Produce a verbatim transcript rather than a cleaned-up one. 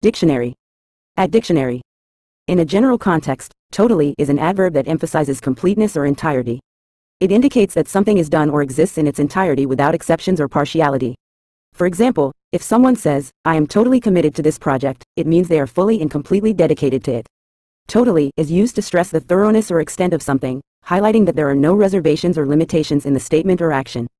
Dictionary. At dictionary. In a general context, totally is an adverb that emphasizes completeness or entirety. It indicates that something is done or exists in its entirety without exceptions or partiality. For example, if someone says, "I am totally committed to this project," it means they are fully and completely dedicated to it. Totally is used to stress the thoroughness or extent of something, highlighting that there are no reservations or limitations in the statement or action.